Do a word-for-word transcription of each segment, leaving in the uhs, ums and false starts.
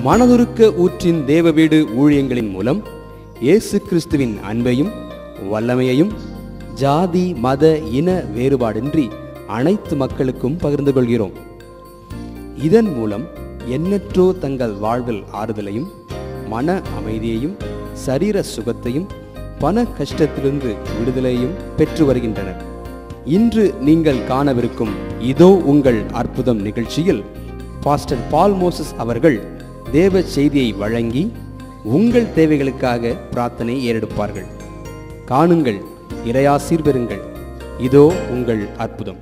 மனதுருக்க ஊற்றின் தேவ வீடு ஊழியங்களின் மூலம் இயேசு கிறிஸ்துவின் அன்பையும் வல்லமையையும் ஜாதி மத இன வேறுபாடின்றி அனைத்து மக்களுக்கும் பகிர்ந்து கொள்கிறோம். இதன் மூலம் எண்ணற்றோர் தங்கள் வாழ்வில் ஆறுதலையும் மன அமைதியையும் சரீர சுகத்தையும் பண கஷ்டத்திலிருந்து விடுதலையும் பெற்று வருகின்றனர். இன்று நீங்கள் காணவிருக்கும் இதோ உங்கள் அற்புதம் நிகழ்ச்சியில் பாஸ்டர் பால் மோசஸ் அவர்கள் தேவ செய்தியை வழங்கி உங்கள் தேவைகளுக்காக பிரார்த்தனை ஏறெடுப்பார்கள். காணுங்கள், இறையாசீர் பெறுங்கள். இதோ உங்கள் அற்புதம்.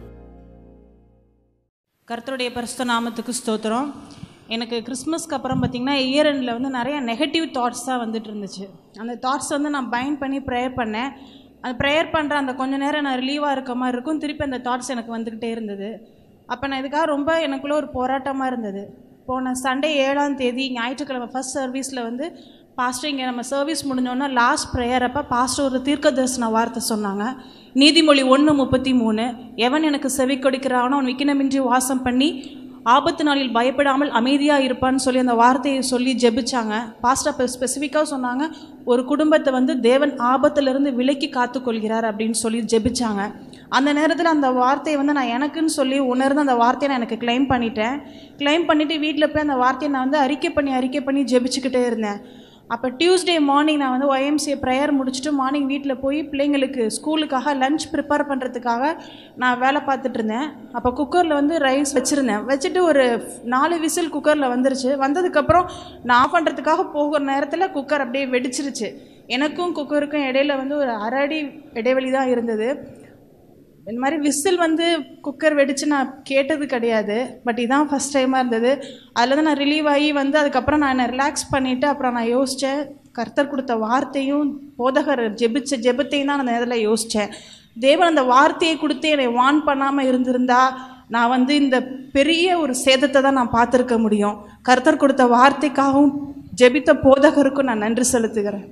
கர்த்தருடைய பரிசுத்த நாமத்துக்கு ஸ்தோத்திரம். எனக்கு கிறிஸ்மஸ்க்கு அப்புறம் பார்த்திங்கன்னா இயர் எண்டில் வந்து நிறைய நெகட்டிவ் தாட்ஸ் தான் வந்துட்டு இருந்துச்சு. அந்த தாட்ஸ் வந்து நான் பைண்ட் பண்ணி ப்ரேயர் பண்ணேன். அந்த ப்ரேயர் பண்ணுற அந்த கொஞ்சம் நேரம் நான் ரிலீவாக இருக்க மாதிரி இருக்கும். திருப்பி அந்த தாட்ஸ் எனக்கு வந்துக்கிட்டே இருந்தது. அப்போ நான் இதுக்காக ரொம்ப எனக்குள்ளே ஒரு போராட்டமாக இருந்தது. போன சண்டே ஏழாம் தேதி ஞாயிற்றுக்கிழமை ஃபஸ்ட் சர்வீஸில் வந்து பாஸ்டர் இங்கே நம்ம சர்வீஸ் முடிஞ்சோன்னா லாஸ்ட் ப்ரேயர் அப்போ பாஸ்டர் ஒரு தீர்க்க தரிசன வார்த்தை சொன்னாங்க. நீதிமொழி ஒன்று முப்பத்தி மூணு எவன் எனக்கு செவி கொடுக்கிறானோ அவன் விக்கினமின்றி வாசம் பண்ணி ஆபத்து நாளில் பயப்படாமல் அமைதியாக இருப்பான்னு சொல்லி அந்த வார்த்தையை சொல்லி ஜெபிச்சாங்க. பாஸ்டர் இப்போ ஸ்பெசிஃபிக்காக சொன்னாங்க, ஒரு குடும்பத்தை வந்து தேவன் ஆபத்திலிருந்து விலக்கி காத்துக்கொள்கிறார் அப்படின்னு சொல்லி ஜெபிச்சாங்க. அந்த நேரத்தில் அந்த வார்த்தையை வந்து நான் எனக்குன்னு சொல்லி உணர்ந்து அந்த வார்த்தையை நான் எனக்கு கிளைம் பண்ணிட்டேன். கிளைம் பண்ணிவிட்டு வீட்டில் போய் அந்த வார்த்தையை நான் வந்து அறிக்கை பண்ணி அறிக்கை பண்ணி ஜெபிச்சுக்கிட்டே இருந்தேன். அப்போ டியூஸ்டே மார்னிங் நான் வந்து ஒய்எம்சிஏ ப்ரேயர் முடிச்சுட்டு மார்னிங் வீட்டில் போய் பிள்ளைங்களுக்கு ஸ்கூலுக்காக லன்ச் ப்ரிப்பேர் பண்ணுறதுக்காக நான் வேலை பார்த்துட்டு இருந்தேன். அப்போ குக்கரில் வந்து ரைஸ் வச்சுருந்தேன். வச்சுட்டு ஒரு நாலு விசில் குக்கரில் வந்துருச்சு. வந்ததுக்கப்புறம் நான் ஆஃப் பண்ணுறதுக்காக போகிற நேரத்தில் குக்கர் அப்படியே வெடிச்சிருச்சு. எனக்கும் குக்கருக்கும் இடையில வந்து ஒரு அரை அடி இடைவெளி தான் இருந்தது. இந்த மாதிரி விசில் வந்து குக்கர் வெடித்து நான் கேட்டது கிடையாது. பட் இதுதான் ஃபஸ்ட் டைமாக இருந்தது. அதில் தான் நான் ரிலீவ் ஆகி வந்து அதுக்கப்புறம் நான் என்னை ரிலாக்ஸ் பண்ணிவிட்டு அப்புறம் நான் யோசித்தேன், கர்த்தர் கொடுத்த வார்த்தையும் போதகர் ஜெபிச்ச ஜெபத்தையும் தான் நான் அதில் யோசித்தேன். தேவன் அந்த வார்த்தையை கொடுத்து என்னை வான் பண்ணாமல் இருந்திருந்தா நான் வந்து இந்த பெரிய ஒரு சேதத்தை தான் நான் பார்த்துருக்க முடியும். கர்த்தர் கொடுத்த வார்த்தைக்காகவும் ஜெபித்த போதகருக்கும் நான் நன்றி செலுத்துகிறேன்.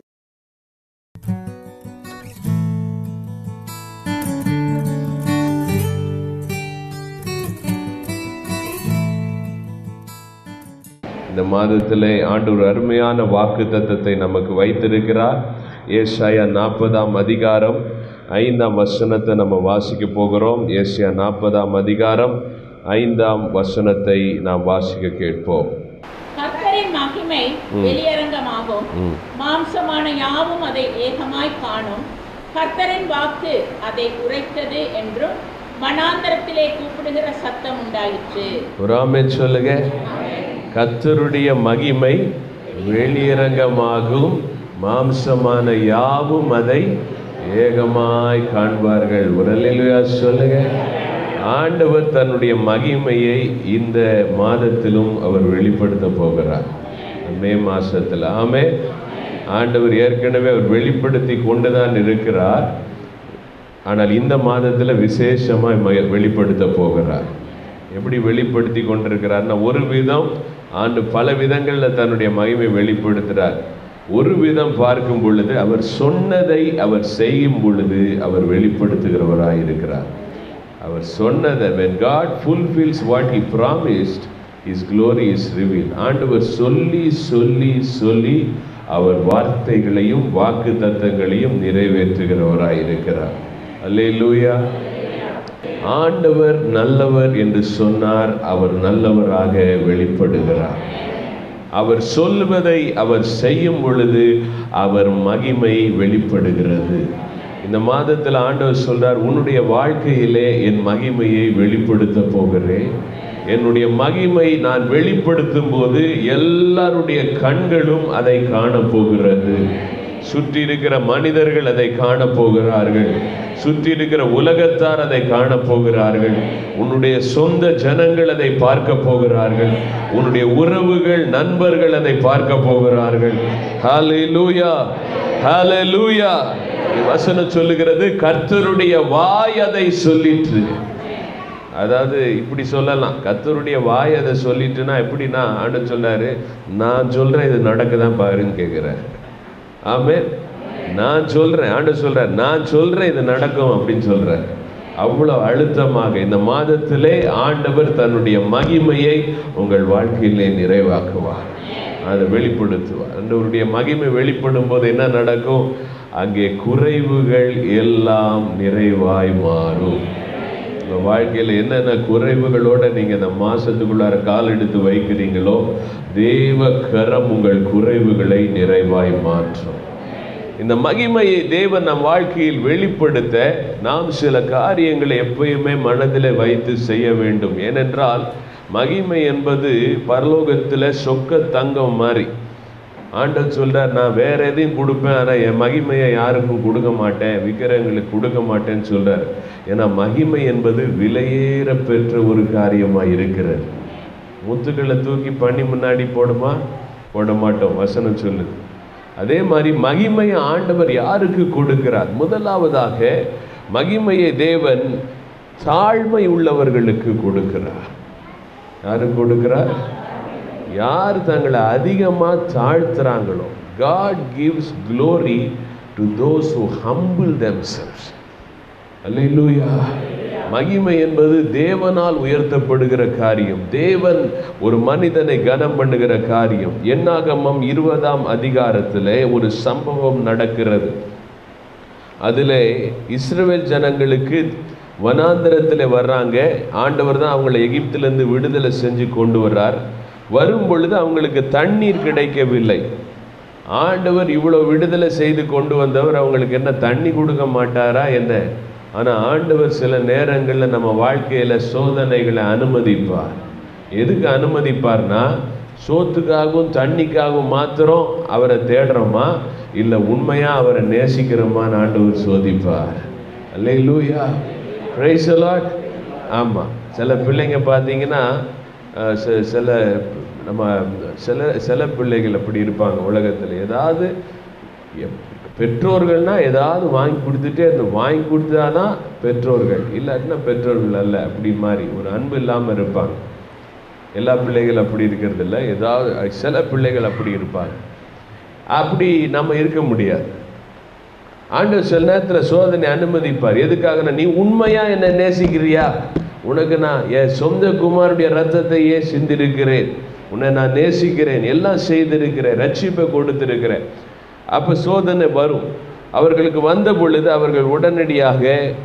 இந்த மாதத்திலே ஆண்டவர் அருமையான வாக்கு தத்தத்தை நமக்கு வைத்திருக்கிறார். ஏசாயா நாற்பதாம் அதிகாரம் ஐந்தாம் வசனத்தை நம்ம வாசிக்க போகிறோம். ஏசாயா நாற்பதாம் அதிகாரம் ஐந்தாம் வசனத்தை நாம் வாசிக்க கேட்போம். கர்த்தரின் மகிமை வெளியரங்கமாகும், மாம்சமான யாவும் அதை ஏகமாய் காணும். கர்த்தரின் வாக்கு அதை உரைத்தது என்றும் வனாந்தரத்திலே கூப்பிடுகிற சத்தம் உண்டாயிற்று. ஒரு ஆமென் சொல்லுங்க. கர்த்தருடைய மகிமை வெளியரங்கமாகும், மாம்சமான யாவும் அதை ஏகமாய் காண்பார்கள். ஒரு அல்லேலூயா சொல்லுங்க. ஆண்டவர் தன்னுடைய மகிமையை இந்த மாதத்திலும் அவர் வெளிப்படுத்த போகிறார். மே மாசத்தில் ஆமே ஆண்டவர் ஏற்கனவே அவர் வெளிப்படுத்தி கொண்டுதான் இருக்கிறார். ஆனால் இந்த மாதத்தில் விசேஷமாக வெளிப்படுத்த போகிறார். எப்படி வெளிப்படுத்தி கொண்டிருக்கிறார்னா, ஒரு விதம் ஆண்டு பல விதங்களில் தன்னுடைய மகிமை வெளிப்படுத்துகிறார். ஒரு விதம் பார்க்கும் பொழுது அவர் சொன்னதை அவர் செய்யும் பொழுது அவர் வெளிப்படுத்துகிறவராக இருக்கிறார். அவர் சொன்னதை when God fulfills what he promised, his glory is revealed. ஆண்டவர் சொல்லி சொல்லி சொல்லி அவர் வார்த்தைகளையும் வாக்கு தத்தங்களையும் நிறைவேற்றுகிறவராக இருக்கிறார். அல்லேலூயா. ஆண்டவர் நல்லவர் என்று சொன்னார், அவர் நல்லவராக வெளிப்படுகிறார். அவர் சொல்வதை அவர் செய்யும் பொழுது அவர் மகிமை வெளிப்படுகிறது. இந்த மாதத்தில் ஆண்டவர் சொல்றார், உன்னுடைய வாழ்க்கையிலே என் மகிமையை வெளிப்படுத்த போகிறேன். என்னுடைய மகிமை நான் வெளிப்படுத்தும் போது எல்லாருடைய கண்களும் அதை காண போகிறது. சுற்றி இருக்கிற மனிதர்கள் அதை காண போகிறார்கள். சுற்றி இருக்கிற உலகத்தார் அதை காண போகிறார்கள். உன்னுடைய சொந்த ஜனங்கள் அதை பார்க்க போகிறார்கள். உன்னுடைய உறவுகள் நண்பர்கள் அதை பார்க்க போகிறார்கள். ஹல்லேலூயா, ஹல்லேலூயா. வசனம் சொல்லுகிறது, கர்த்தருடைய வாய் அதை சொல்லிற்று. அதாவது இப்படி சொல்லலாம், கர்த்தருடைய வாய் அதை சொல்லிட்டுனா எப்படின்னா, ஆண்டவர் சொன்னாரு, நான் சொல்றேன் இது நடக்குதான் பாருன்னு கேட்கிறேன். ஆமென். நான் சொல்றேன், ஆண்டவர் சொல்றார், நான் சொல்றேன் இது நடக்கும் அப்படின்னு சொல்றார். அவ்வளவு அழுத்தமாக இந்த மாதத்திலே ஆண்டவர் தன்னுடைய மகிமையை உங்கள் வாழ்க்கையிலே நிறைவாக்குவார். அதை வெளிப்படுத்துவார். ஆண்டவருடைய மகிமை வெளிப்படும் போது என்ன நடக்கும்? அங்கே குறைவுகள் எல்லாம் நிறைவாய் மாறும். உங்கள் வாழ்க்கையில் என்னென்ன குறைவுகளோட நீங்கள் இந்த மாசத்துக்குள்ளார கால் எடுத்து வைக்கிறீங்களோ தேவ கரம் உங்கள் குறைவுகளை நிறைவாய் மாற்றும். இந்த மகிமையை தேவன் நம் வாழ்க்கையில் வெளிப்படுத்த நாம் சில காரியங்களை எப்பயுமே மனதில் வைத்து செய்ய வேண்டும். ஏனென்றால் மகிமை என்பது பரலோகத்தில் சொக்க தங்கம் மாதிரி. ஆண்டவர் சொல்றார், நான் வேற எதையும் கொடுப்பேன், ஆனால் என் மகிமையை யாருக்கும் கொடுக்க மாட்டேன், விக்கிரகங்களுக்கு கொடுக்க மாட்டேன்னு சொல்றார். ஏன்னா மகிமை என்பது விலையேற பெற்ற ஒரு காரியமாக இருக்கிறது. முத்துக்களை தூக்கி பண்ணி முன்னாடி போடுமா? போட மாட்டோம், வசனம் சொல்லுது. அதே மாதிரி மகிமையை ஆண்டவர் யாருக்கு கொடுக்கிறார்? முதலாவதாக மகிமையை தேவன் தாழ்மை உள்ளவர்களுக்கு கொடுக்கிறார். யாருக்கு கொடுக்கிறார்? யார் தங்களை அதிகமாக தாழ்த்துறாங்களோ. God gives glory to those who humble themselves. அல்லேலூயா. மகிமை என்பது தேவனால் உயர்த்தப்படுகிற காரியம். தேவன் ஒரு மனிதனை கனம் பண்ணுகிற காரியம். என்னாகமம் இருபதாம் அதிகாரத்தில் ஒரு சம்பவம் நடக்கிறது. அதில் இஸ்ரவேல் ஜனங்களுக்கு வனாந்தரத்தில் வர்றாங்க. ஆண்டவர் தான் அவங்களை எகிப்திலிருந்து விடுதலை செஞ்சு கொண்டு வர்றார். வரும் பொழுது அவங்களுக்கு தண்ணீர் கிடைக்கவில்லை. ஆண்டவர் இவ்வளோ விடுதலை செய்து கொண்டு வந்தவர் அவங்களுக்கு என்ன தண்ணி கொடுக்க மாட்டாரா என்ன? ஆனால் ஆண்டவர் சில நேரங்களில் நம்ம வாழ்க்கையில் சோதனைகளை அனுமதிப்பார். எதுக்கு அனுமதிப்பார்னா, சோத்துக்காகவும் தண்ணிக்காகவும் மாத்திரம் அவரை தேடுறோமா, இல்லை உண்மையாக அவரை நேசிக்கிறோமான்னு ஆண்டவர் சோதிப்பார். அல்லேலூயா, பிரைஸ் தி லார்ட். ஆமாம், சில பிள்ளைங்க பார்த்தீங்கன்னா சில நம்ம சில சில பிள்ளைகள் அப்படி இருப்பாங்க உலகத்தில். ஏதாவது பெற்றோர்கள்னா ஏதாவது வாங்கி கொடுத்துட்டே அந்த வாங்கி கொடுத்தாதான் பெற்றோர்கள், இல்லாட்டினா பெற்றோர்கள் அல்ல. அப்படி மாதிரி ஒரு அன்பு இல்லாமல் இருப்பாங்க. எல்லா பிள்ளைகள் அப்படி இருக்கிறது இல்லை, ஏதாவது சில பிள்ளைகள் அப்படி இருப்பாங்க. அப்படி நம்ம இருக்க முடியாது. ஆண்டவர் சில நேரத்தில் சோதனை அனுமதிப்பார். எதுக்காகனா, நீ உண்மையா என்னை நேசிக்கிறியா? உனக்கு நான் என் சொந்த குமாருடைய ரத்தத்தையே சிந்திருக்கிறேன், உன்னை நான் நேசிக்கிறேன், எல்லாம் செய்திருக்கிறேன், ரட்சிப்பை கொடுத்திருக்கிறேன். அப்போ சோதனை வரும். அவர்களுக்கு வந்த பொழுது அவர்கள் உடனடியாக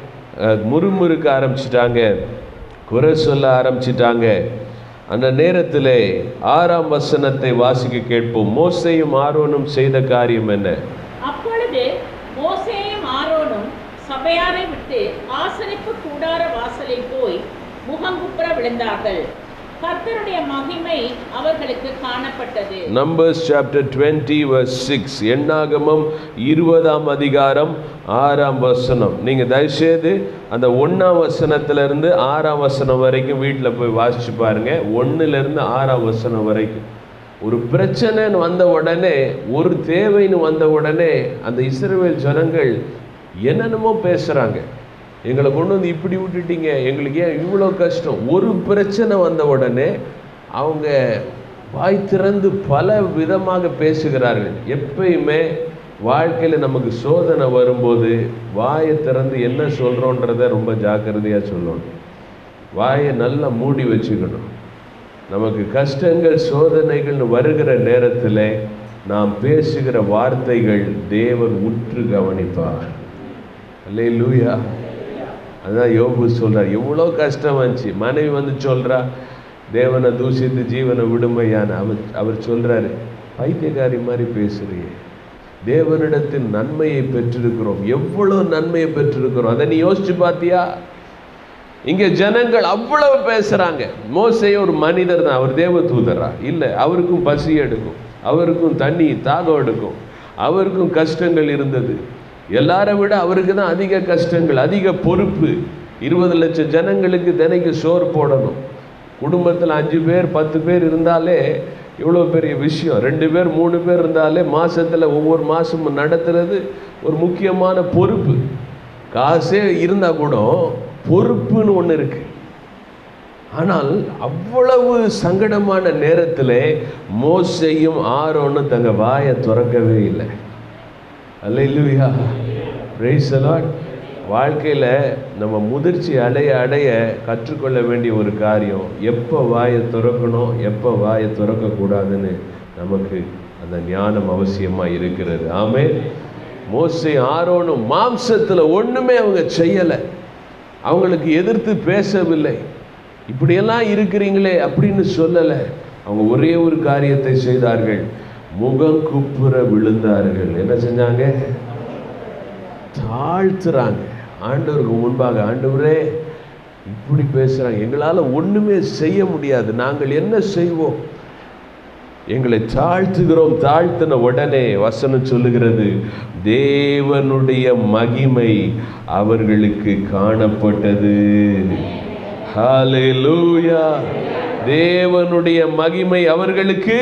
முறுமுறுக்க ஆரம்பிச்சிட்டாங்க, குறை சொல்ல ஆரம்பிச்சிட்டாங்க. அந்த நேரத்தில் ஆறாம் வசனத்தை வாசிக்க கேட்போம். மோசேயும் ஆரோனும் செய்த காரியம் என்ன? அப்பொழுது மோசேயும் ஆரோனும் சபையாரை விட்டு ஆசரிப்பு கூடார வாசலில் போய் முகங்குப்புற விழுந்தார்கள். கர்த்தருடைய மகிமை அவர்களுக்கு காணப்பட்டது. Numbers chapter twenty verse six. என்னாகமம் இருபதாம் அதிகாரம் ஆறாம் வசனம். நீங்கள் தயவுசெய்து அந்த ஒன்றாம் வசனத்திலிருந்து ஆறாம் வசனம் வரைக்கும் வீட்டில் போய் வாசிச்சு பாருங்க. ஒன்றுலேருந்து ஆறாம் வசனம் வரைக்கும். ஒரு பிரச்சனைன்னு வந்த உடனே, ஒரு தேவைன்னு வந்த உடனே அந்த இஸ்ரவேல் ஜனங்கள் என்னென்னமோ பேசுகிறாங்க. எங்களை கொண்டு வந்து இப்படி விட்டுட்டீங்க, எங்களுக்கு ஏன் இவ்வளோ கஷ்டம். ஒரு பிரச்சனை வந்த உடனே அவங்க வாய் திறந்து பல விதமாக பேசுகிறார்கள். எப்பயுமே வாழ்க்கையில் நமக்கு சோதனை வரும்போது வாயை திறந்து என்ன சொல்கிறோன்றதை ரொம்ப ஜாக்கிரதையாக சொல்லணும். வாயை நல்லா மூடி வச்சுக்கணும். நமக்கு கஷ்டங்கள் சோதனைகள்னு வருகிற நேரத்தில் நாம் பேசுகிற வார்த்தைகள் தேவன் உற்று கவனிப்பார். அல்லேலூயா. அதான் யோபு சொல்கிறார், எவ்வளோ கஷ்டம் வந்துச்சு. மனைவி வந்து சொல்கிறா, தேவனை தூஷித்து ஜீவனை விடுமையான. அவர் அவர் சொல்கிறாரு, பைத்தியக்காரி மாதிரி பேசுறியே, தேவனிடத்தின் நன்மையை பெற்றிருக்கிறோம், எவ்வளோ நன்மையை பெற்றிருக்கிறோம், அதை நீ யோசிச்சு பார்த்தியா? இங்கே ஜனங்கள் அவ்வளவு பேசுகிறாங்க. மோசே ஒரு மனிதர் தான், அவர் தேவ தூதரா? இல்லை, அவருக்கும் பசி எடுக்கும், அவருக்கும் தண்ணி தாகம் எடுக்கும், அவருக்கும் கஷ்டங்கள் இருந்தது. எல்லாரை விட அவருக்கு தான் அதிக கஷ்டங்கள், அதிக பொறுப்பு. இருபது லட்சம் ஜனங்களுக்கு தினைக்கு சோறு போடணும். குடும்பத்தில் அஞ்சு பேர் பத்து பேர் இருந்தாலே இவ்வளோ பெரிய விஷயம். ரெண்டு பேர் மூணு பேர் இருந்தாலே மாதத்தில் ஒவ்வொரு மாதமும் நடத்துறது ஒரு முக்கியமான பொறுப்பு. காசே இருந்தால் கூட பொறுப்புன்னு ஒன்று இருக்குது. ஆனால் அவ்வளவு சங்கடமான நேரத்தில் மோசேயும் ஆரோனும் தங்க வாயை திறக்கவே இல்லை. Hallelujah, praise the Lord. வாழ்க்கையில் நம்ம முதிர்ச்சி அடைய அடைய கற்றுக்கொள்ள வேண்டிய ஒரு காரியம், எப்போ வாயை திறக்கணும், எப்போ வாயை திறக்கக்கூடாதுன்னு நமக்கு அந்த ஞானம் அவசியமாக இருக்கிறது. ஆமென். மோசே ஆரோனும் மாம்சத்தில் ஒன்றுமே அவங்க செய்யலை, அவங்களுக்கு எதிர்த்து பேசவில்லை, இப்படியெல்லாம் இருக்கிறீங்களே அப்படின்னு சொல்லலை. அவங்க ஒரே ஒரு காரியத்தை செய்தார்கள், முகம் குப்புற விழுந்தார்கள். என்ன செஞ்சாங்க? தாழ்த்துறாங்க ஆண்டவருக்கு முன்பாக. ஆண்டவரே இப்படி பேசுகிறாங்க, எங்களால் ஒன்றுமே செய்ய முடியாது, நாங்கள் என்ன செய்வோம், எங்களை தாழ்த்துகிறோம். தாழ்த்தின உடனே வசனம் சொல்லுகிறது, தேவனுடைய மகிமை அவர்களுக்கு காணப்பட்டது. ஹல்லேலூயா. தேவனுடைய மகிமை அவர்களுக்கு.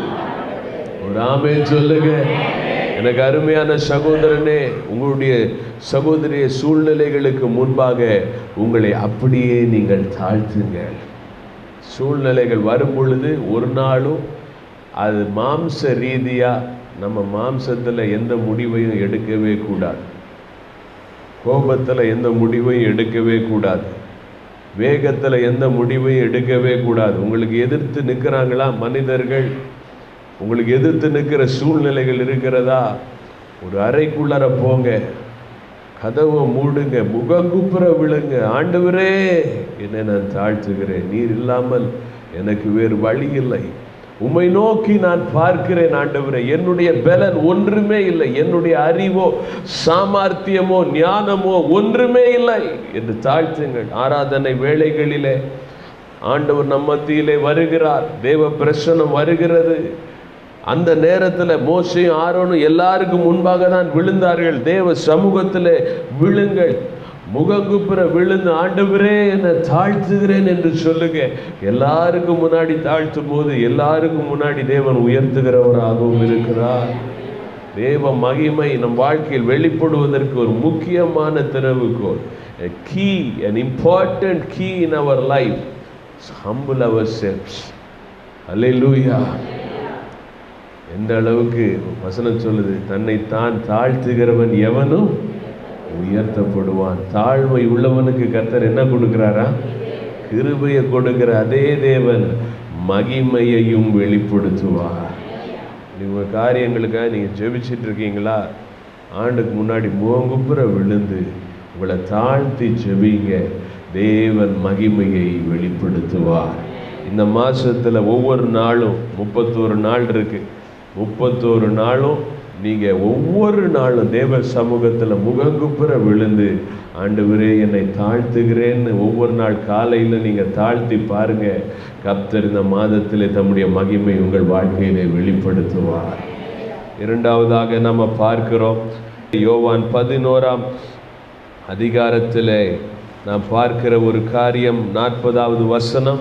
ஒரு ஆமென் சொல்லுங்க. எனக்கு அருமையான சகோதரனே, உங்களுடைய சகோதரிய சூழ்நிலைகளுக்கு முன்பாக உங்களை அப்படியே நீங்கள் தாழ்த்துங்க. சூழ்நிலைகள் வரும் பொழுது ஒரு நாளும் அது மாம்ச ரீதியாக நம்ம மாம்சத்தில் எந்த முடிவையும் எடுக்கவே கூடாது, கோபத்தில் எந்த முடிவையும் எடுக்கவே கூடாது, வேகத்தில் எந்த முடிவையும் எடுக்கவே கூடாது. உங்களுக்கு எதிர்த்து நிற்கிறாங்களா மனிதர்கள், உங்களுக்கு எதிர்த்து நிற்கிற சூழ்நிலைகள் இருக்கிறதா, ஒரு அறைக்குள்ளார போங்க, கதவை மூடுங்க, முகங்குப்புற விழுங்க. ஆண்டவரே என்னை நான் தாழ்த்துகிறேன், நீர் இல்லாமல் எனக்கு வேறு வழி இல்லை, உம்மை நோக்கி நான் பார்க்கிறேன் ஆண்டவரே, என்னுடைய பலன் ஒன்றுமே இல்லை, என்னுடைய அறிவோ சாமர்த்தியமோ ஞானமோ ஒன்றுமே இல்லை என்று தாழ்த்துங்கள். ஆராதனை வேளைகளிலே ஆண்டவர் நம் மத்தியிலே வருகிறார், தேவ பிரசன்னம் வருகிறது. அந்த நேரத்தில் மோசேயும் ஆரோனும் எல்லாருக்கும் முன்பாக தான் விழுந்தார்கள். தேவ சமூகத்தில் விழுங்கள், முகங்குப்புற விழுந்து ஆண்டவரே என்னை தாழ்த்துகிறேன் என்று சொல்லுங்க. எல்லாருக்கும் முன்னாடி தாழ்த்தும் போது எல்லாருக்கும் முன்னாடி தேவன் உயர்த்துகிறவராகவும் இருக்கிறார். தேவ மகிமை நம் வாழ்க்கையில் வெளிப்படுவதற்கு ஒரு முக்கியமான திறவுகோல், a key, an important key in our life is humble ourselves. Hallelujah. எந்த அளவுக்கு வசனம் சொல்லுது, தன்னை தான் தாழ்த்துகிறவன் எவனும் உயர்த்தப்படுவான். தாழ்மை உள்ளவனுக்கு கர்த்தர் என்ன கொடுக்கிறாரா? கிருபையை கொடுக்கிற அதே தேவன் மகிமையையும் வெளிப்படுத்துவார். உங்கள் காரியங்களுக்காக நீங்கள் ஜெபிச்சிட்டு இருக்கீங்களா? ஆண்டுக்கு முன்னாடி முகங்குப்புற விழுந்து உங்களை தாழ்த்தி ஜெபிங்க, தேவன் மகிமையை வெளிப்படுத்துவார். இந்த மாதத்தில் ஒவ்வொரு நாளும் முப்பத்தோரு நாள் இருக்கு. முப்பத்தோரு நாளும் நீங்கள் ஒவ்வொரு நாளும் தேவ சமூகத்தில் முகங்குப்புற விழுந்து ஆண்டவரே என்னை தாழ்த்துகிறேன்னு ஒவ்வொரு நாள் காலையில் நீங்கள் தாழ்த்தி பாருங்க. கர்த்தர் இந்த மாதத்தில் தம்முடைய மகிமை உங்கள் வாழ்க்கையிலே வெளிப்படுத்துவார். இரண்டாவதாக நம்ம பார்க்கிறோம், யோவான் பதினோராம் அதிகாரத்தில் நாம் பார்க்கிற ஒரு காரியம், நாற்பதாவது வசனம்,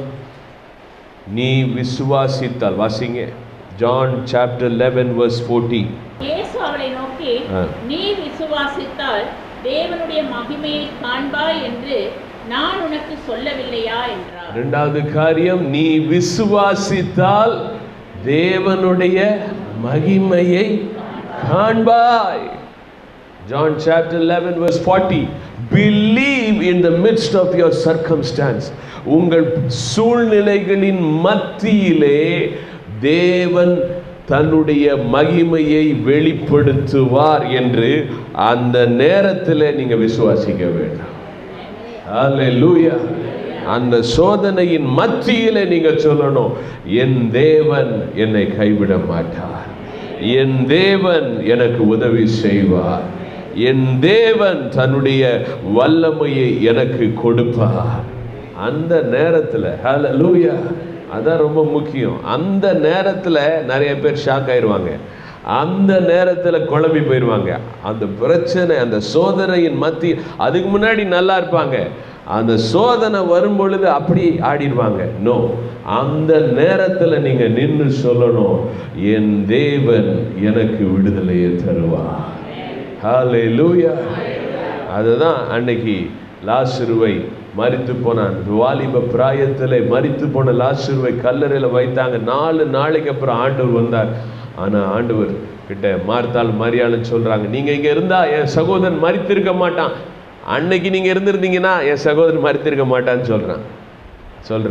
நீ விசுவாசித்தால், வாசிங்க, John chapter eleven verse fourteen. இயேசு அவளை நோக்கி, நீ விசுவாசித்தால் தேவனுடைய மகிமையை காண்பாய் என்று நான் உனக்கு சொல்லவில்லையா என்றார். இரண்டாவது காரியம், நீ விசுவாசித்தால் தேவனுடைய மகிமையை காண்பாய். John chapter eleven verse forty. Believe in the midst of your circumstance. உங்கள் சூழ்நிலைகளின் மத்தியிலே தேவன் தன்னுடைய மகிமையை வெளிப்படுத்துவார் என்று அந்த நேரத்தில் நீங்க விசுவாசிக்க வேண்டும். ஹல்லேலூயா. அந்த சோதனையின் மத்தியிலே நீங்க சொல்லணும், என் தேவன் என்னை கைவிட மாட்டார், என் தேவன் எனக்கு உதவி செய்வார், என் தேவன் தன்னுடைய வல்லமையை எனக்கு கொடுப்பார். அந்த நேரத்தில் ஹல்லேலூயா, அதான் ரொம்ப முக்கியம். அந்த நேரத்தில் நிறைய பேர் ஷாக் ஆயிடுவாங்க, அந்த நேரத்தில் குழம்பி போயிடுவாங்க. அந்த பிரச்சனை, அந்த சோதனையின் மத்தி, அதுக்கு முன்னாடி நல்லா இருப்பாங்க, அந்த சோதனை வரும் பொழுது அப்படி ஆடிடுவாங்க. நோ, அந்த நேரத்தில் நீங்க நின்று சொல்லணும், என் தேவன் எனக்கு விடுதலையை தருவார். ஹல்லேலூயா. அதுதான் அன்னைக்கு லாசருவை மரித்து போனான், வாலிப பிராயத்தில் மரித்து போன லாசருவை கல்லறையில் வைத்தாங்க. நாலு நாளைக்கு அப்புறம் ஆண்டவர் வந்தார். ஆனால் ஆண்டவர் கிட்ட மார்த்தாள் மரியாளுன்னு சொல்றாங்க, நீங்க இங்க இருந்தா என் சகோதரன் மரித்திருக்க மாட்டான், அன்னைக்கு நீங்க இருந்திருந்தீங்கன்னா என் சகோதரன் மரித்திருக்க மாட்டான்னு சொல்றான் சொல்றாங்க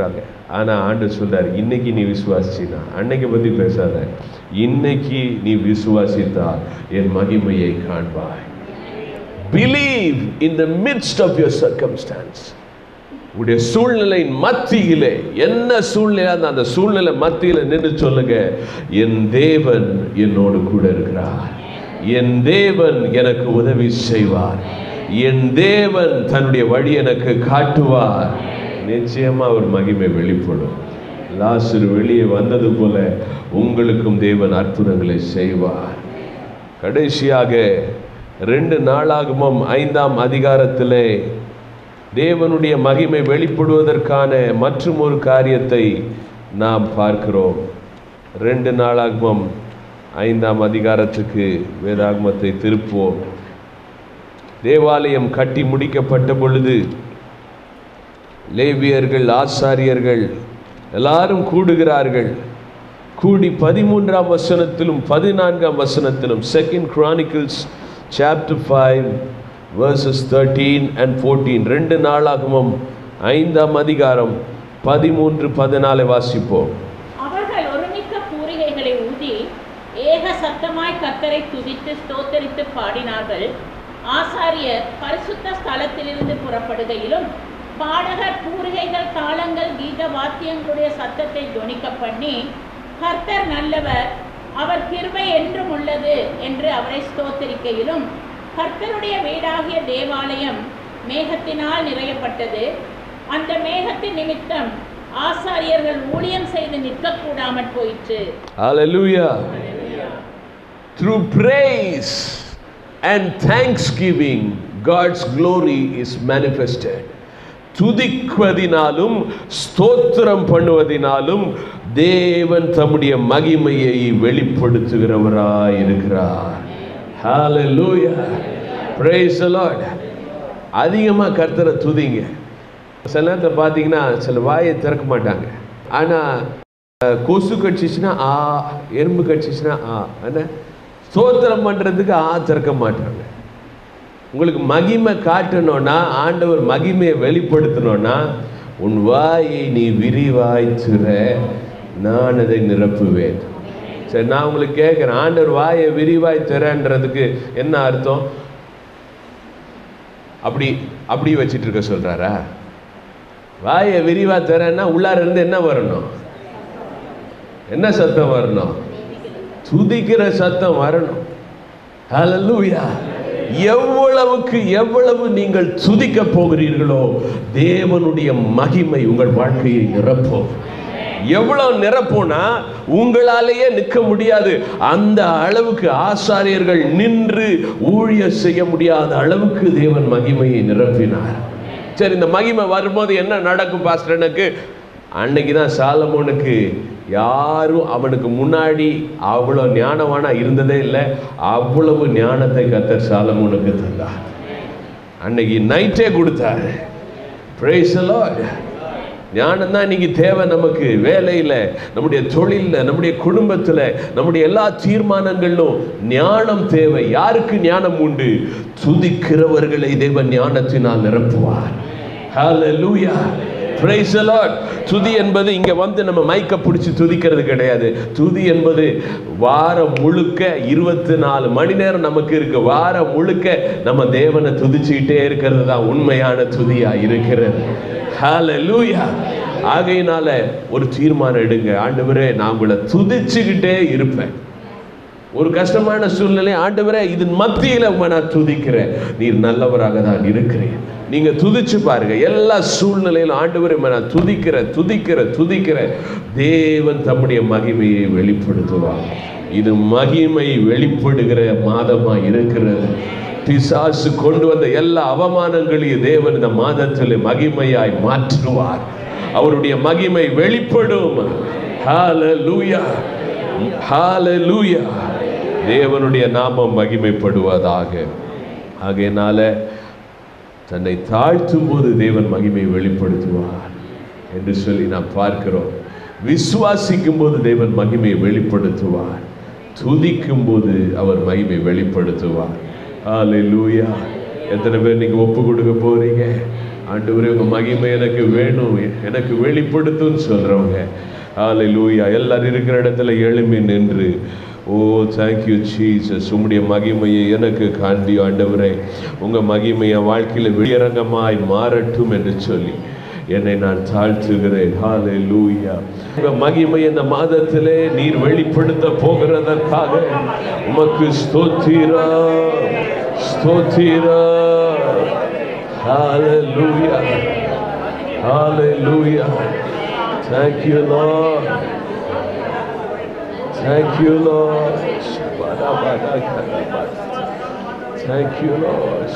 ஆனா ஆண்டவர் சொல்றார், இன்னைக்கு நீ விசுவாசினா, அன்னைக்கு பத்தி பேசாத, இன்னைக்கு நீ விசுவாசித்தால் என் மகிமையை காண்பாய். Believe in the midst of your circumstance. உடைய சூழ்நிலை மத்தியிலே, என்ன சூழ்நிலை அந்த சூழ்நிலை மத்தியில நின்று சொல்லுங்க, என் தேவன் என்னோடு கூட இருக்கிறார், என் தேவன் எனக்கு உதவி செய்வார், என் தேவன் தன்னுடைய வழி எனக்கு காட்டுவார். நிச்சயமா அவர் மகிமை வெளிப்படும். லாசரு வெளியே வந்தது போல உங்களுக்கும் தேவன் அற்புதங்களை செய்வார். கடைசியாக ரெண்டு நாளாகமம் ஐந்தாம் அதிகாரத்திலே தேவனுடைய மகிமை வெளிப்படுவதற்கான மற்றும் ஒரு காரியத்தை நாம் பார்க்கிறோம். ரெண்டு நாளாகமம் ஐந்தாம் அதிகாரத்துக்கு வேதாகமத்தை திருப்புவோம். தேவாலயம் கட்டி முடிக்கப்பட்ட பொழுது லேவியர்கள், ஆசாரியர்கள் எல்லாரும் கூடுகிறார்கள். கூடி பதிமூன்றாம் வசனத்திலும் பதினான்காம் வசனத்திலும் second Chronicles chapter five verses thirteen and fourteen, ரெண்டு நாளாகமம் ஐந்தாம் அதிகாரம் பதிமூன்று பதினாலை வாசிப்போம். அவர்கள் ஒருமிக்க பூரிகைகளை ஊதி ஏக சத்தமாய் கர்த்தரை துதித்து ஸ்தோத்தரித்து பாடினார்கள். ஆசாரியர் பரிசுத்த ஸ்தலத்திலிருந்து புறப்படுகையிலும் பாடகர் பூரிகைகள், தாளங்கள், கீத வாத்தியங்களுடைய சத்தத்தை தொனிக்க பண்ணி, கர்த்தர் நல்லவர், அவர் கிருபை என்றும் உள்ளது என்று அவரை ஸ்தோத்தரிக்கையிலும், கர்த்தருடைய வீடாகிய தேவாலயம் மேகத்தினால் நிறையப்பட்டது. அந்த மேகத்தின் நிமித்தம் ஆசாரியர்கள் ஊழியம் செய்து நிற்கக்கூடாமற் போயிற்று. Hallelujah. Through praise and thanksgiving God's glory is manifested. துதிக்குவதினாலும் ஸ்தோத்திரம் பண்ணுவதினாலும் தேவன் தம்முடைய மகிமையை வெளிப்படுத்துகிறவராய் இருக்கிறார். Hallelujah. Praise the Lord. அதிகமா கர்த்தரை துதிங்க. சில நேரத்தில் பார்த்தீங்கன்னா சில வாயை திறக்க மாட்டாங்க, ஆனா கொசு கடிச்சிச்சுன்னா ஆ, எறும்பு கடிச்சிச்சுன்னா ஆ, என்ன ஸ்தோத்திரம் பண்றதுக்கு ஆ திறக்க மாட்டாங்க. உங்களுக்கு மகிமை காட்டணும்னா, ஆண்டவர் மகிமையை வெளிப்படுத்தணும்னா, உன் வாயை நீ விரிவாய் திற, நான் அதை நிரப்புவேன். சரி, நான் உங்களுக்கு கேட்குறேன், ஆண்டவர் வாயை விரிவாய் திறன்றதுக்கு என்ன அர்த்தம்? அப்படி அப்படி வச்சிட்டு இருக்க சொல்றாரா? வாயை விரிவா திறன்னா உள்ளார இருந்து என்ன வரணும்? என்ன சத்தம் வரணும்? துதிக்கிற சத்தம் வரணும். ஹல்லேலூயா. எவ்வளவுக்கு எவ்வளவு நீங்கள் துதிக்க போகிறீர்களோ தேவனுடைய மகிமை உங்கள் வாழ்க்கையை நிரப்பும். எவ்வளவு நிரப்பும்னா உங்களாலேயே நிற்க முடியாது, அந்த அளவுக்கு ஆசாரியர்கள் நின்று ஊழியம் செய்ய முடியாத அளவுக்கு தேவன் மகிமையை நிரப்பினார். சரி, இந்த மகிமை வரும்போது என்ன நடக்கும் பாஸ்டர்? எனக்கு அன்னைக்கு தான் சாலமோனுக்கு யாரும் அவனுக்கு முன்னாடி அவ்வளோ ஞானவானா இருந்ததே இல்லை, அவ்வளவு ஞானத்தை கர்த்தர் சாலமோனுக்கு தந்தார். அன்னைக்கு நைட்டே கொடுத்தார். Praise the Lord. ஞானம் தான் இன்னைக்கு தேவை நமக்கு. வேலையில், நம்முடைய தொழிலில், நம்முடைய குடும்பத்தில், நம்முடைய எல்லா தீர்மானங்களிலும் ஞானம் தேவை. யாருக்கு ஞானம் உண்டு? துதிக்கிறவர்களை தேவன் ஞானத்தினால் நிரப்புவார். ஹல்லேலூயா. Praise the Lord. துதி என்பது இங்க வந்து நம்ம மைக்க பிடிச்சி துதிக்கிறது கிடையாது. துதி என்பது வாரம் முழுக்க இருபத்தி நாலு மணி நேரம் நமக்கு இருக்கு. வாரம் முழுக்க நம்ம தேவனை துதிச்சுக்கிட்டே இருக்கிறது தான் உண்மையான துதியா இருக்கிறது. ஹல்லேலூயா. ஆகையினால ஒரு தீர்மானம் எடுங்க, ஆண்டவரே நான் உங்களை துதிச்சுக்கிட்டே இருப்பேன். ஒரு கஷ்டமான சூழ்நிலை, ஆண்டவரே இதன் மத்தியில் நான் துதிக்கிறேன், நீர் நல்லவராக தான் இருக்கிறேன். நீங்க துதிச்சு பாருங்க, எல்லா சூழ்நிலையிலும் ஆண்டவரே நான் துதிக்கிற துதிக்கிற துதிக்கிற தேவன் தம்முடைய மகிமையை வெளிப்படுத்துவார். இது மகிமை வெளிப்படுகிற மாதமா இருக்கிறது. பிசாசு கொண்டு வந்த எல்லா அவமானங்களையும் தேவன் இந்த மாதத்தில் மகிமையாய் மாற்றுவார். அவருடைய மகிமை வெளிப்படும். ஹல்லேலூயா. ஹல்லேலூயா. தேவனுடைய நாமம் மகிமைப்படுவதாக. ஆகையினால தன்னை தாழ்த்தும் போது தேவன் மகிமை வெளிப்படுத்துவார் என்று சொல்லி நாம் பார்க்கிறோம். விசுவாசிக்கும் போது தேவன் மகிமையை வெளிப்படுத்துவார். துதிக்கும் போது அவர் மகிமை வெளிப்படுத்துவார். ஹல்லேலூயா. எத்தனை பேர் நீங்க ஒப்பு கொடுக்க போறீங்க? ஆண்டவரே உங்க மகிமை எனக்கு வேணும், எனக்கு வெளிப்படுத்துன்னு சொல்றவங்க ஹல்லேலூயா. எல்லாரும் இருக்கிற இடத்துல எழும்பி நின்று ஓ தேங்க்யூ ஜீசஸ், உம்முடைய மகிமையை எனக்கு காண்பி ஆண்டவரே, உங்க மகிமையை வாழ்க்கையில் வெளியரங்கமாய் மாறட்டும் என்று சொல்லி என்னை நான் தாழ்த்துகிறேன். ஹல்லேலூயா. உங்க மகிமை இந்த மாதத்திலே நீர் வெளிப்படுத்த போகிறதற்காக உமக்கு ஸ்தோத்திரம் ஸ்தோத்திரம். ஹல்லேலூயா ஹல்லேலூயா. Thank you Lord, thank you Lord, thank you Lord.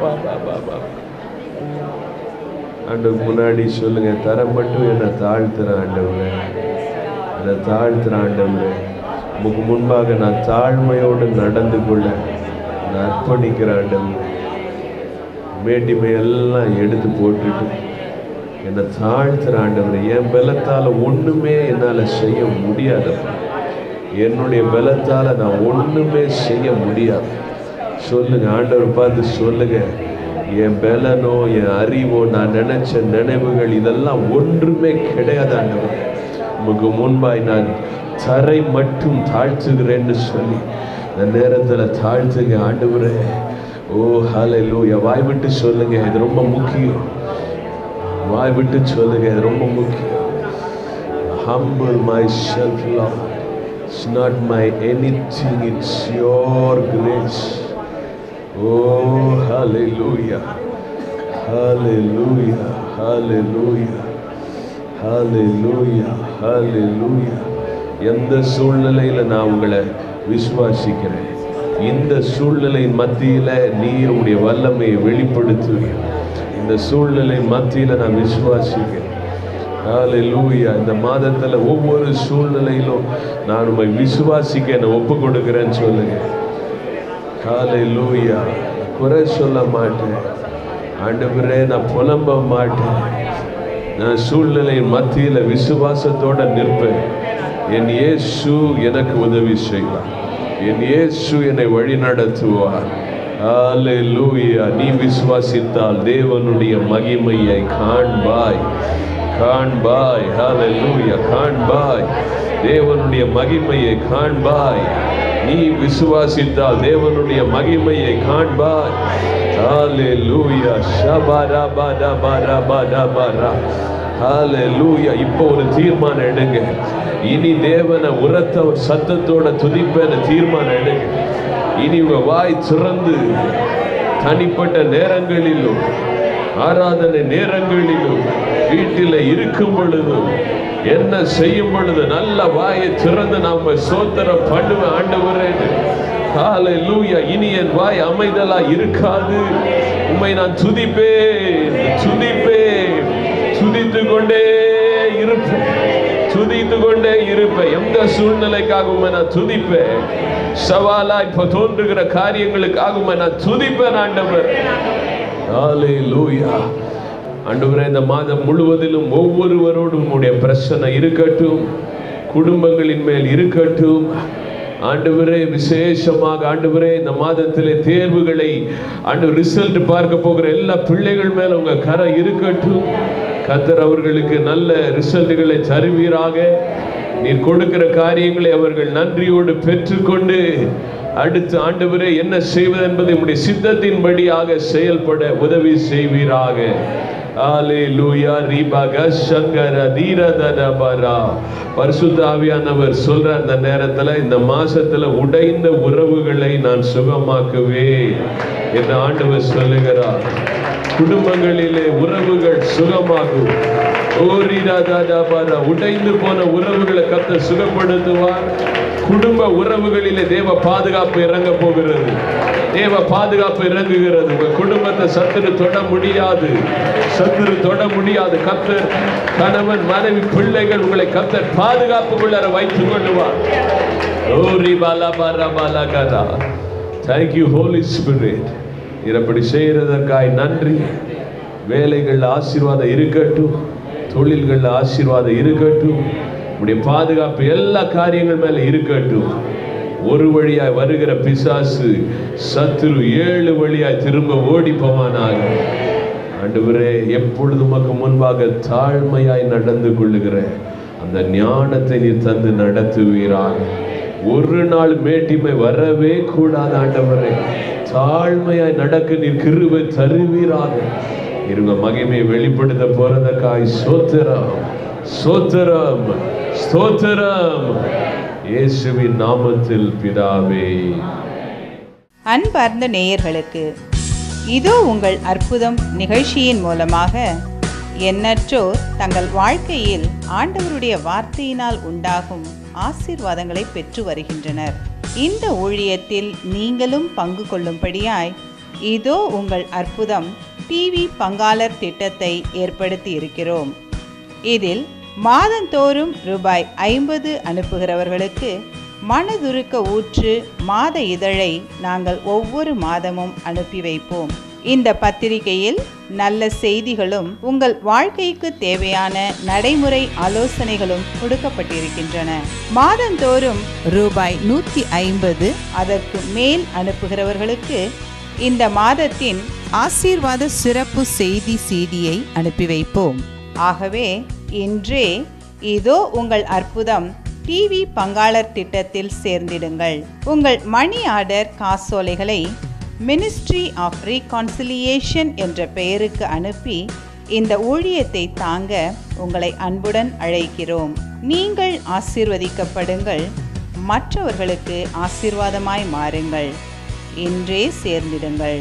ஆண்டவர் முன்னாடி சொல்லுங்க, தரம் மட்டும் என்னை தாழ்த்துற ஆண்டவரே, என்னை தாழ்த்துற ஆண்டவரே, உமக்கு முன்பாக நான் தாழ்மையோடு நடந்து கொள்ள நான் அர்ப்பணிக்கிற ஆண்டவரே. மேட்டிமை எல்லாம் எடுத்து போட்டுட்டு என்னை தாழ்த்துற ஆண்டவரே. என் பலத்தால் ஒன்றுமே என்னால் செய்ய முடியாதப்பா, என்னுடைய பலத்தால் நான் ஒன்றுமே செய்ய முடியாது. சொல்லுங்க ஆண்டவர் பார்த்து சொல்லுங்க, என் பலனோ என் அறிவோ நான் நினைச்ச நினைவுகள் இதெல்லாம் ஒன்றுமே கிடையாது ஆண்டவர். உமக்கு முன்பாய் நான் தரை மட்டும் தாழ்த்துகிறேன்னு சொல்லி இந்த நேரத்தில் தாழ்த்துங்க ஆண்டவரே. ஓ ஹல்லேலூயா. வாய் விட்டு சொல்லுங்க, இது ரொம்ப முக்கியம். வாய் விட்டு சொல்லுங்க, இது ரொம்ப முக்கியம். Humble myself Lord, it's not my anything, it's your grace. Oh hallelujah hallelujah hallelujah hallelujah hallelujah. எந்த சூழ்நிலையில நான் உங்களை விசுவாசிக்கிறேன், இந்த சூழ்நிலையின் மத்தியில நீர் உடைய வல்லமையை வெளிப்படுத்துவீர். இந்த சூழ்நிலை மத்தியில நான் விசுவாசிக்கிறேன். ஹல்லேலூயா. இந்த மாதத்துல ஒவ்வொரு சூழ்நிலையிலும் நான் உம்மை விசுவாசிக்க என்னை ஒப்பு கொடுக்கிறேன்னு சொல்லுங்க. ஹல்லேலூயா. குறை சொல்ல மாட்டேன் ஆண்டவரே, நான் புலம்ப மாட்டேன். நான் சூழ்நிலையின் மத்தியில விசுவாசத்தோட நிற்பேன். என் இயேசு எனக்கு உதவி செய்வார், என் இயேசு என்னை வழி நடத்துவார். ஹல்லேலூயா. நீ விசுவாசித்தால் தேவனுடைய மகிமையை காண்பாய் காண்பாய். ஹல்லேலூயா. காண்பாய், தேவனுடைய மகிமையை காண்பாய். நீ விசுவாசித்தால் தேவனுடைய மகிமையை காண்பாய். ஹல்லேலூயா. ஷபரபரபரபரபர. ஹல்லேலூயா. இப்போ ஒரு தீர்மானம் எடுங்க. இனி தேவனை உரத்த சத்தத்தோட துதிப்பேன்னு தீர்மானம் எடுங்க. இனி உங்க வாய் திறந்து தனிப்பட்ட நேரங்களிலும் ஆராதனை நேரங்களிலும் வீட்டில் இருக்கும் பொழுதும் என்ன செய்யும் பொழுது நல்ல வாயை திறந்து நாம சோத்திரம் பண்ணுவேன் ஆண்டவரே. ஹல்லேலூயா. இனி என் வாய் அமைதலா இருக்காது. உம்மை நான் துதிப்பேன் துதிப்பேன் துதித்து கொண்டே இருப்பேன் துதித்து கொண்டே இருப்பேன். எந்த சூழ்நிலைக்காக உம்மை நான் துதிப்பேன். சவாலா இப்ப தோன்றுகிற காரியங்களுக்காக உம்மை நான் துதிப்பேன் ஆண்டவர். ஹல்லேலூயா. ஆண்டவரே, இந்த மாதம் முழுவதிலும் ஒவ்வொருவரோடும் உடைய பிரச்சனை இருக்கட்டும், குடும்பங்களின் மேல் இருக்கட்டும் ஆண்டவரே. விசேஷமாக ஆண்டவரே, இந்த மாதத்திலே தேர்வுகளை ஆண்டவர் ரிசல்ட் பார்க்க போகிற எல்லா பிள்ளைகள் மேல உங்க கரை இருக்கட்டும். கர்த்தர் அவர்களுக்கு நல்ல ரிசல்ட்டுகளை தருவீராக. நீர் கொடுக்கிற காரியங்களை அவர்கள் நன்றியோடு பெற்றுக்கொண்டு அடுத்து ஆண்டவரே என்ன செய்வது என்பதை உம்முடைய சித்தத்தின்படியாக செயல்பட உதவி செய்வீராக. ஹல்லேலூயா. ரிபக சங்கர தீரதரபரா. பரிசுத்த ஆவியானவர் சொல்ற அந்த நேரத்துல, இந்த மாசத்துல உடைந்த உறவுகளை நான் சுகமாக்குவேன் என்று ஆண்டவர் சொல்லுகிறார். குடும்பங்களிலே உறவுகள் சுகமாகும். உடைந்து போன உறவுகளை கர்த்தர் சுகப்படுத்துவார். குடும்ப உறவுகளிலே தேவ பாதுகாப்பு இறங்க போகிறது. தேவ பாதுகாப்பு இறங்குகிறது. உங்க குடும்பத்தை சத்துரு தொட முடியாது, சத்துரு தொட முடியாது. கர்த்தர் கணவன் மனைவி பிள்ளைகள் உங்களை கர்த்தர் பாதுகாப்புக்குள்ள வைத்துக் கொள்ளுவார். ஓரி பாலா பாலா பாலா கதா. Thank you Holy Spirit. இப்படி செய்யறதற்காய் நன்றி. வேலைகள் ஆசீர்வாதம் இருக்கட்டும், தொழில்கள் ஆசீர்வாதம் இருக்கட்டும், உடைய பாதுகாப்பு எல்லா காரியங்கள் மேல இருக்கட்டும். ஒரு வழியாய் வருகிற பிசாசு சத்துரு ஏழு வழியாய் திரும்ப ஓடி போவானாக. ஆண்டவரே, எப்பொழுது உமக்கு முன்பாக தாழ்மையாய் நடந்து கொள்ளுகிற அந்த ஞானத்தை நீர் தந்து நடத்துவீராக. ஒரு நாள் மேட்டிமை வரவே கூடாது ஆண்டவரே. தாழ்மையாய் நடக்க நீர் கிருபை தருவீராக. இருங்க மகிமையை வெளிப்படுத்த போறதற்காய் ஸ்தோத்திரம், ஸ்தோத்திரம், ஸ்தோத்திரம். இயேசுவின் நாமத்தில் பிதாவே. அன்பார்ந்த நேயர்களுக்கு இதோ உங்கள் அற்புதம் நிகழ்ச்சியின் மூலமாக எண்ணற்றோர் தங்கள் வாழ்க்கையில் ஆண்டவருடைய வார்த்தையினால் உண்டாகும் ஆசீர்வாதங்களை பெற்று வருகின்றனர். இந்த ஊழியத்தில் நீங்களும் பங்கு கொள்ளும்படியாய் இதோ உங்கள் அற்புதம் டிவி பங்காளர் திட்டத்தை ஏற்படுத்தி இருக்கிறோம். இதில் மாதந்தோறும் ரூபாய் ஐம்பது அனுப்புகிறவர்களுக்கு மனதுருக்க ஊற்று மாத இதழை நாங்கள் ஒவ்வொரு மாதமும் அனுப்பி வைப்போம். இந்த பத்திரிகையில் நல்ல செய்திகளும் உங்கள் வாழ்க்கைக்கு தேவையான நடைமுறை ஆலோசனைகளும் கொடுக்கப்பட்டிருக்கின்றன. மாதந்தோறும் ரூபாய் நூற்றி ஐம்பது அதற்கு மேல் அனுப்புகிறவர்களுக்கு இந்த மாதத்தின் ஆசீர்வாத சிறப்பு செய்தி சீடியை அனுப்பி வைப்போம். ஆகவே இன்றே இதோ உங்கள் அற்புதம் டிவி பங்காளர் திட்டத்தில் சேர்ந்திடுங்கள். உங்கள் மணி ஆர்டர் காசோலைகளை மினிஸ்ட்ரி ஆஃப் ரீகான்சிலியேஷன் என்ற பெயருக்கு அனுப்பி இந்த ஊழியத்தை தாங்க உங்களை அன்புடன் அழைக்கிறோம். நீங்கள் ஆசீர்வதிக்கப்படுங்கள், மற்றவர்களுக்கு ஆசீர்வாதமாய் மாறுங்கள். இன்றே சேர்ந்திடுங்கள்.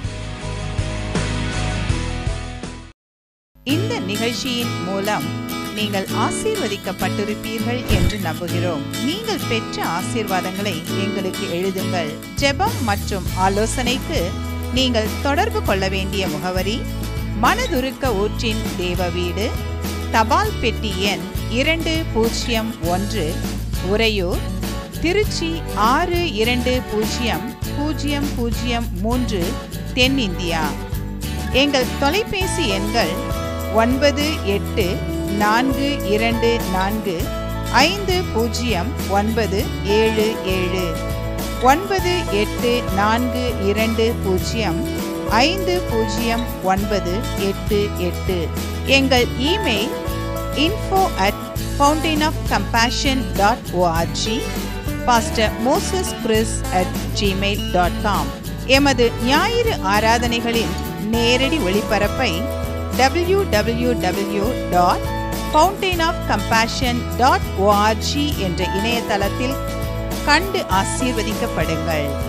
இந்த நிகழ்ச்சியின் மூலம் நீங்கள் ஆசீர்வதிக்கப்பட்டிருப்பீர்கள் என்று நம்புகிறோம். நீங்கள் பெற்ற ஆசீர்வாதங்களை எங்களுக்கு எழுதுங்கள். ஜெபம் மற்றும் ஆலோசனைக்கு நீங்கள் தொடர்பு கொள்ள வேண்டிய முகவரி மனதுருக்க ஊற்றின் தேவ வீடு, தபால் பெட்டி எண் இரண்டு பூஜ்ஜியம் ஒன்று, உறையூர், திருச்சி ஆறு இரண்டு பூஜ்ஜியம் பூஜ்ஜியம் பூஜ்ஜியம் மூன்று, தென்னிந்தியா. எங்கள் தொலைபேசி எண்கள் ஒன்பது எட்டு நான்கு இரண்டு நான்கு ஐந்து பூஜ்ஜியம் ஒன்பது ஏழு ஏழு, ஒன்பது எட்டு நான்கு இரண்டு பூஜ்ஜியம் ஐந்து பூஜ்ஜியம் ஒன்பது எட்டு எட்டு. எங்கள் email info at fountain of compassion dot org, pastor Moses Chris at gmail dot com. எமது ஞாயிறு ஆராதனைகளின் நேரடி ஒளிபரப்பை W W W dot fountain of compassion dot O R G என்ற இணையதளத்தில் கண்டு ஆசீர்வதிக்கப்படுங்கள்.